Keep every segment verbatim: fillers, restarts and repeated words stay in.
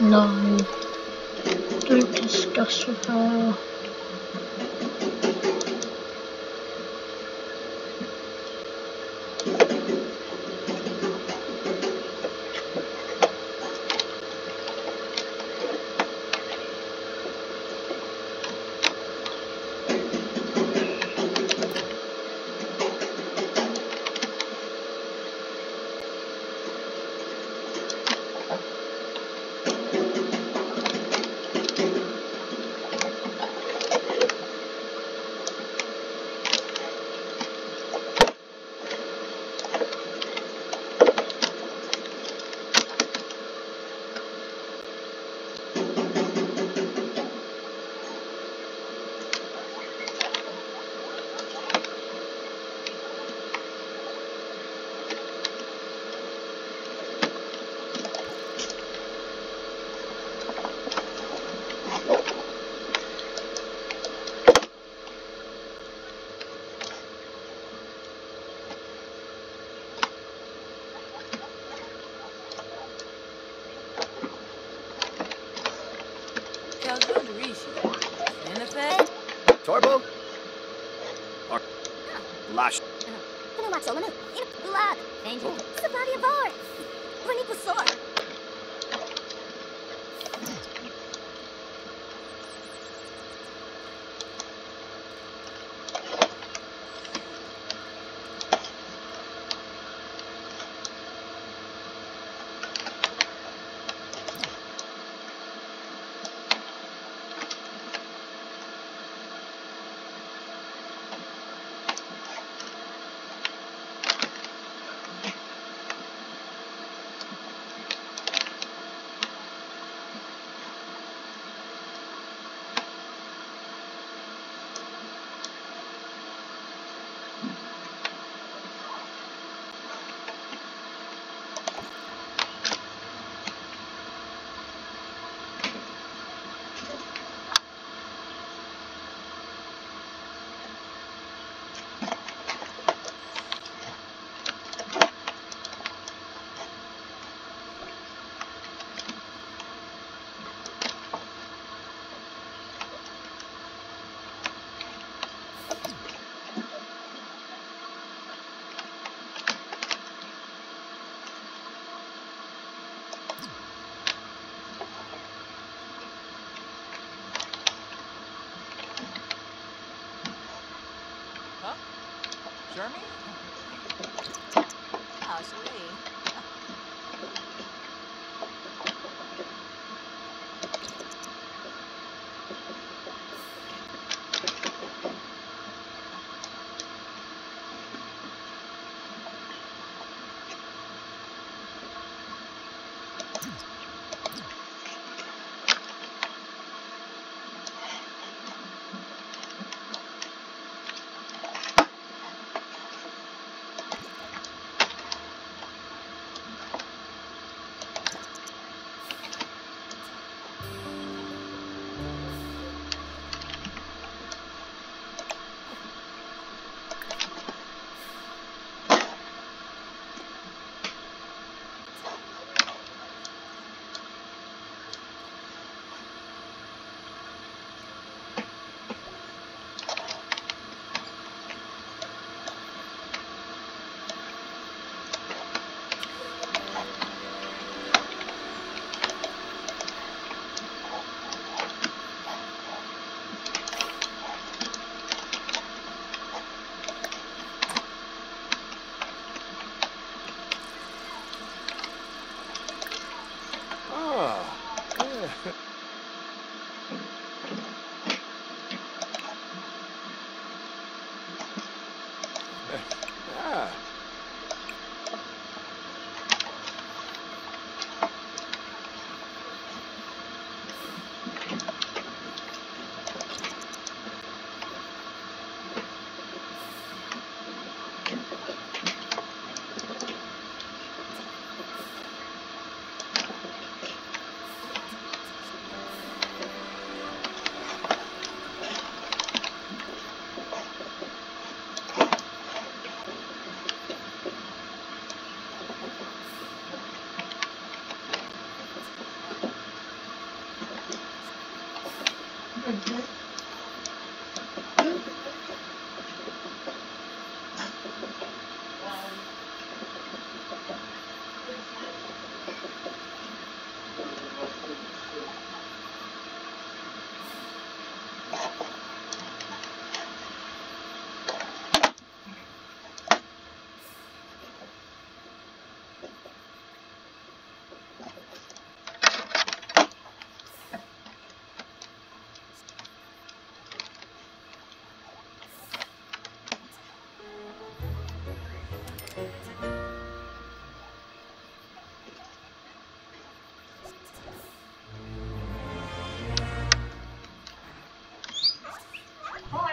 No. Don't discuss with her. Torbo? Or Lash? Jeremy? Oh, sweet.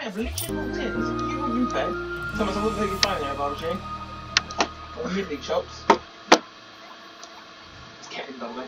I've literally walked in. So you want you fed? Thomas, I wouldn't leave your phone there if I was you. Got midley chops. It's Kevin, by the way.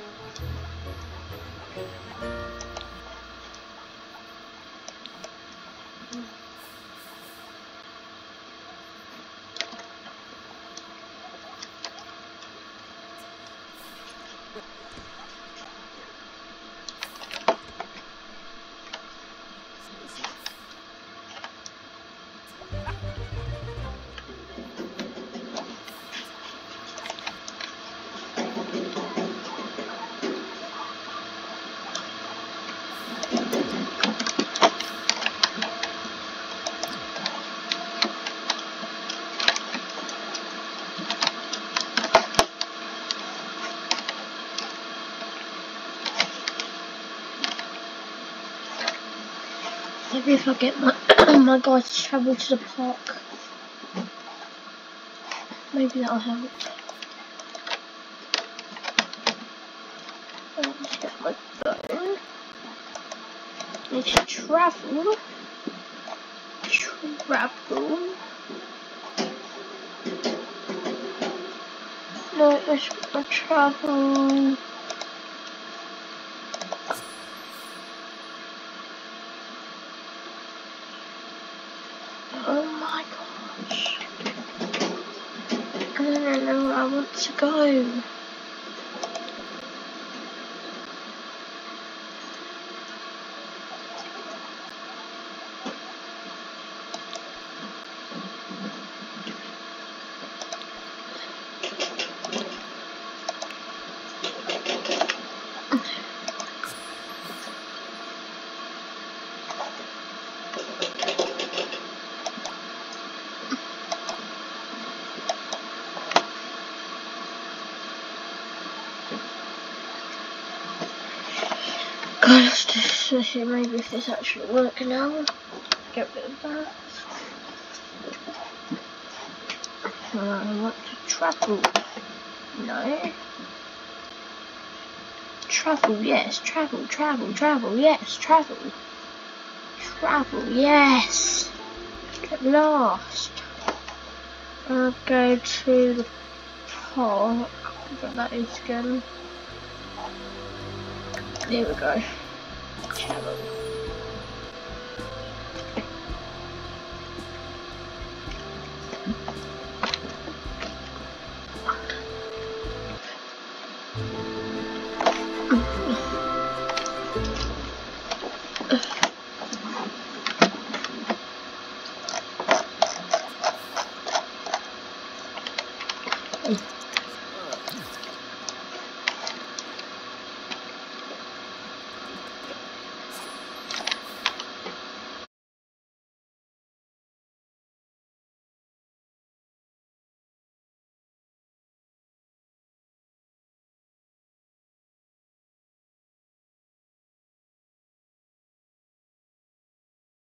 Maybe if I get my my guys to travel to the park, maybe that'll help. Let's get my phone. Need to travel. Travel. No, let's go travel. Oh my gosh. I don't know where I want to go. God, let's just let's see maybe if this actually works now. Get rid of that. I want to travel. No. Travel, yes. Travel, travel, travel, yes. Travel. Travel, yes. At last. I'll go to the park. What that is again. There we go. Travel.